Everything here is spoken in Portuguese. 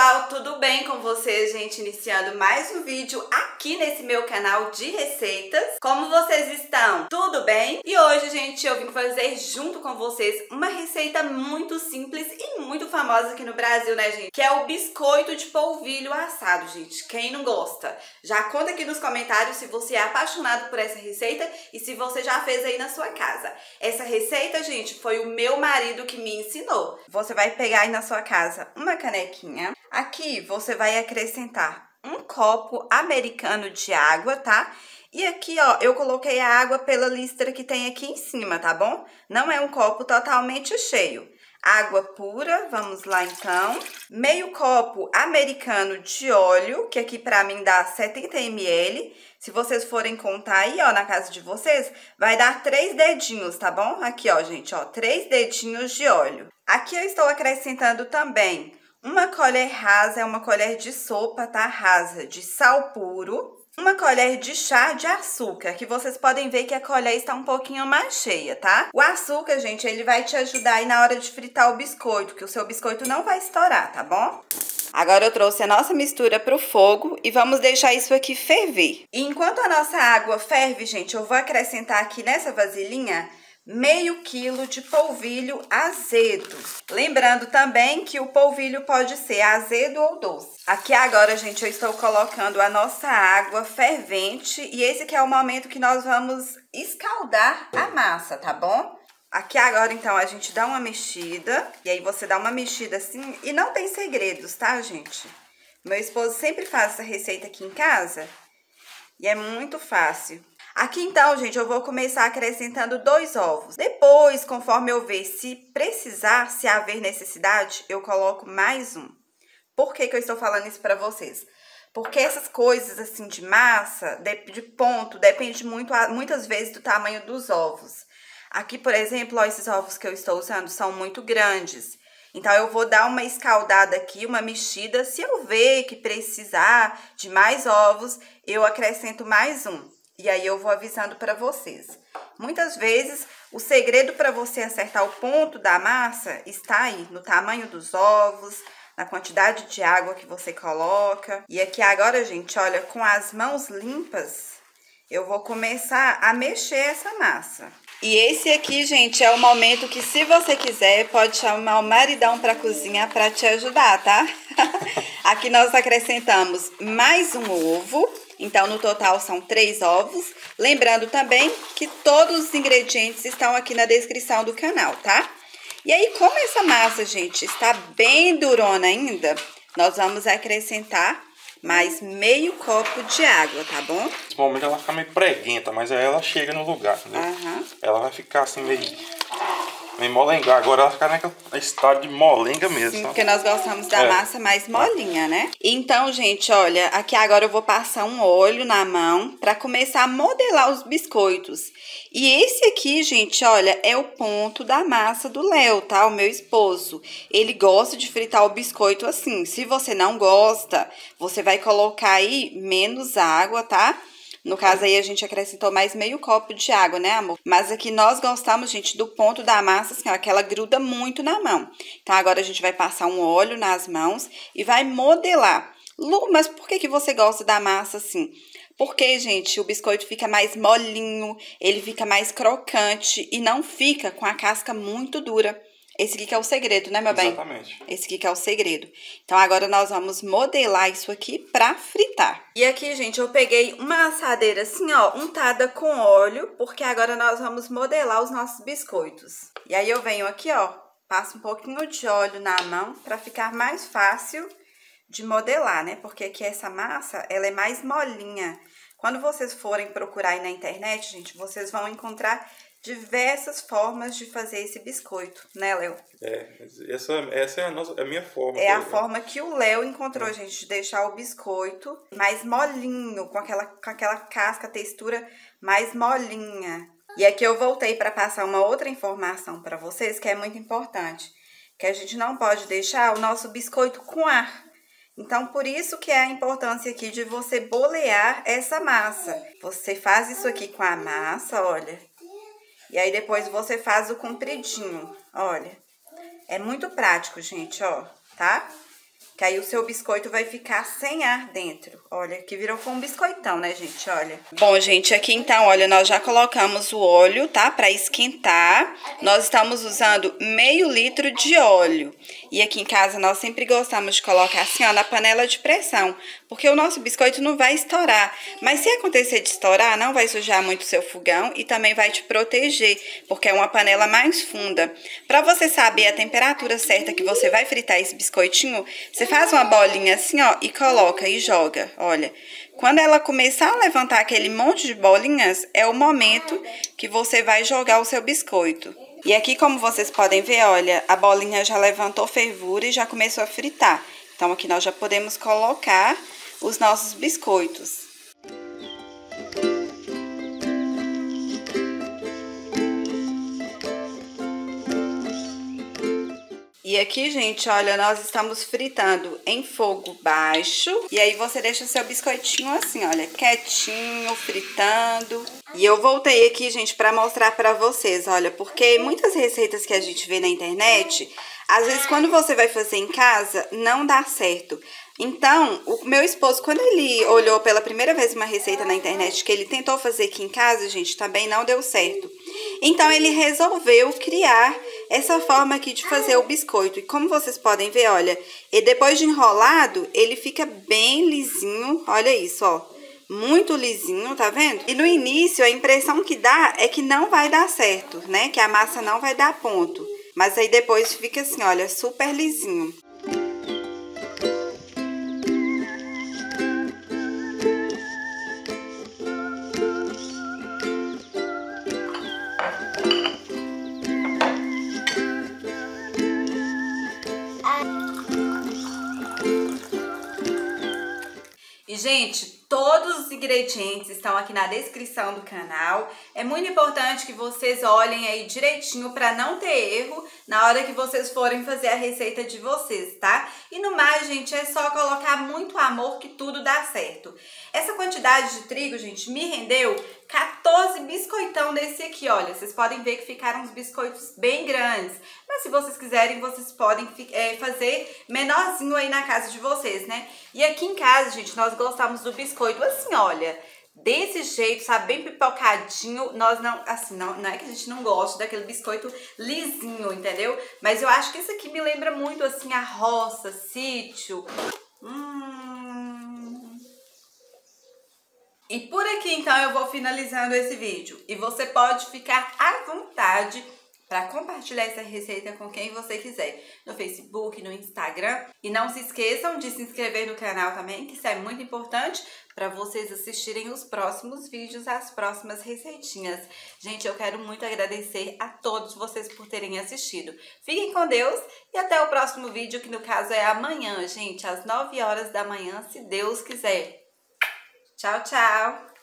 pessoal, tudo bem com vocês, gente? Iniciando mais um vídeo aqui nesse meu canal de receitas. Como vocês estão? Tudo bem? E hoje, gente, eu vim fazer junto com vocês uma receita muito simples e muito famosa aqui no Brasil, né, gente? Que é o biscoito de polvilho assado, gente. Quem não gosta? Já conta aqui nos comentários se você é apaixonado por essa receita e se você já fez aí na sua casa. Essa receita, gente, foi o meu marido que me ensinou. Você vai pegar aí na sua casa uma canequinha. Aqui você vai acrescentar um copo americano de água, tá? E aqui, ó, eu coloquei a água pela listra que tem aqui em cima, tá bom? Não é um copo totalmente cheio. Água pura, vamos lá então. Meio copo americano de óleo, que aqui pra mim dá 70 ml. Se vocês forem contar aí, ó, na casa de vocês, vai dar 3 dedinhos, tá bom? Aqui, ó, gente, ó, 3 dedinhos de óleo. Aqui eu estou acrescentando também uma colher rasa, é uma colher de sopa, tá? Rasa, de sal puro. Uma colher de chá de açúcar, que vocês podem ver que a colher está um pouquinho mais cheia, tá? O açúcar, gente, ele vai te ajudar aí na hora de fritar o biscoito, que o seu biscoito não vai estourar, tá bom? Agora eu trouxe a nossa mistura pro fogo e vamos deixar isso aqui ferver. E enquanto a nossa água ferve, gente, eu vou acrescentar aqui nessa vasilhinha meio quilo de polvilho azedo. Lembrando também que o polvilho pode ser azedo ou doce. Aqui agora, gente, eu estou colocando a nossa água fervente e esse que é o momento que nós vamos escaldar a massa, tá bom? Aqui agora, então, a gente dá uma mexida, e aí você dá uma mexida assim, e não tem segredos, tá, gente? Meu esposo sempre faz essa receita aqui em casa, e é muito fácil. Aqui, então, gente, eu vou começar acrescentando 2 ovos. Depois, conforme eu ver se precisar, se haver necessidade, eu coloco mais um. Por que que eu estou falando isso pra vocês? Porque essas coisas, assim, de massa, de ponto, depende muito, muitas vezes, do tamanho dos ovos. Aqui, por exemplo, ó, esses ovos que eu estou usando são muito grandes. Então, eu vou dar uma escaldada aqui, uma mexida. Se eu ver que precisar de mais ovos, eu acrescento mais um. E aí, eu vou avisando para vocês. Muitas vezes, o segredo para você acertar o ponto da massa está aí, no tamanho dos ovos, na quantidade de água que você coloca. E aqui agora, gente, olha, com as mãos limpas, eu vou começar a mexer essa massa. E esse aqui, gente, é o momento que, se você quiser, pode chamar o maridão para a cozinha para te ajudar, tá? Aqui nós acrescentamos mais um ovo. Então, no total, são 3 ovos. Lembrando também que todos os ingredientes estão aqui na descrição do canal, tá? E aí, como essa massa, gente, está bem durona ainda, nós vamos acrescentar mais meio copo de água, tá bom? Nesse momento ela fica meio preguenta, mas aí ela chega no lugar, entendeu? Ela vai ficar assim meio molengar. Agora ela fica naquele estado de molenga mesmo. Sim, porque nós gostamos da massa mais molinha, né? Então, gente, olha, aqui agora eu vou passar um óleo na mão para começar a modelar os biscoitos. E esse aqui, gente, olha, é o ponto da massa do Léo, tá? O meu esposo. Ele gosta de fritar o biscoito assim. Se você não gosta, você vai colocar aí menos água, tá? No caso aí, a gente acrescentou mais meio copo de água, né, amor? Mas aqui nós gostamos, gente, do ponto da massa, assim, ó, que ela gruda muito na mão. Então, agora a gente vai passar um óleo nas mãos e vai modelar. Lu, mas por que que você gosta da massa assim? Porque, gente, o biscoito fica mais molinho, ele fica mais crocante e não fica com a casca muito dura. Esse aqui que é o segredo, né, meu bem? Exatamente. Esse aqui que é o segredo. Então, agora nós vamos modelar isso aqui pra fritar. E aqui, gente, eu peguei uma assadeira assim, ó, untada com óleo, porque agora nós vamos modelar os nossos biscoitos. E aí, eu venho aqui, ó, passo um pouquinho de óleo na mão pra ficar mais fácil de modelar, né? Porque aqui essa massa, ela é mais molinha. Quando vocês forem procurar aí na internet, gente, vocês vão encontrar diversas formas de fazer esse biscoito, né, Léo? Essa é a minha forma. É a forma que o Léo encontrou, gente, de deixar o biscoito mais molinho, com aquela casca, textura mais molinha. E aqui eu voltei para passar uma outra informação para vocês, que é muito importante, que a gente não pode deixar o nosso biscoito com ar. Então, por isso que é a importância aqui de você bolear essa massa. Você faz isso aqui com a massa, olha. E aí, depois você faz o compridinho, olha. É muito prático, gente, ó, tá? Que aí o seu biscoito vai ficar sem ar dentro. Olha, que virou com um biscoitão, né, gente? Olha. Bom, gente, aqui então, olha, nós já colocamos o óleo, tá? Pra esquentar. Nós estamos usando meio litro de óleo. E aqui em casa nós sempre gostamos de colocar assim, ó, na panela de pressão. Porque o nosso biscoito não vai estourar. Mas se acontecer de estourar, não vai sujar muito o seu fogão e também vai te proteger. Porque é uma panela mais funda. Pra você saber a temperatura certa que você vai fritar esse biscoitinho, você faz uma bolinha assim, ó, e coloca e joga, olha. Quando ela começar a levantar aquele monte de bolinhas, é o momento que você vai jogar o seu biscoito. E aqui, como vocês podem ver, olha, a bolinha já levantou fervura e já começou a fritar. Então, aqui nós já podemos colocar os nossos biscoitos. E aqui, gente, olha, nós estamos fritando em fogo baixo. E aí você deixa o seu biscoitinho assim, olha, quietinho, fritando. E eu voltei aqui, gente, pra mostrar pra vocês, olha, porque muitas receitas que a gente vê na internet, às vezes quando você vai fazer em casa, não dá certo. Então, o meu esposo, quando ele olhou pela primeira vez uma receita na internet que ele tentou fazer aqui em casa, gente, também não deu certo. Então, ele resolveu criar essa forma aqui de fazer o biscoito. E como vocês podem ver, olha, e depois de enrolado, ele fica bem lisinho. Olha isso, ó. Muito lisinho, tá vendo? E no início, a impressão que dá é que não vai dar certo, né? Que a massa não vai dar ponto. Mas aí depois fica assim, olha, super lisinho. E, gente, todos os ingredientes estão aqui na descrição do canal. É muito importante que vocês olhem aí direitinho para não ter erro na hora que vocês forem fazer a receita de vocês, tá? E no mais, gente, é só colocar muito amor que tudo dá certo. Essa quantidade de trigo, gente, me rendeu 14 biscoitão desse aqui, olha. Vocês podem ver que ficaram uns biscoitos bem grandes. Mas se vocês quiserem, vocês podem fazer menorzinho aí na casa de vocês, né? E aqui em casa, gente, nós gostamos do biscoito assim, olha, desse jeito, sabe, bem pipocadinho. Nós não, assim, não é que a gente não gosta daquele biscoito lisinho, entendeu? Mas eu acho que isso aqui me lembra muito, assim, a roça, sítio. E por aqui, então, eu vou finalizando esse vídeo. E você pode ficar à vontade para compartilhar essa receita com quem você quiser. No Facebook, no Instagram. E não se esqueçam de se inscrever no canal também, que isso é muito importante para vocês assistirem os próximos vídeos, as próximas receitinhas. Gente, eu quero muito agradecer a todos vocês por terem assistido. Fiquem com Deus e até o próximo vídeo, que no caso é amanhã, gente, às 9 horas da manhã, se Deus quiser. Tchau, tchau!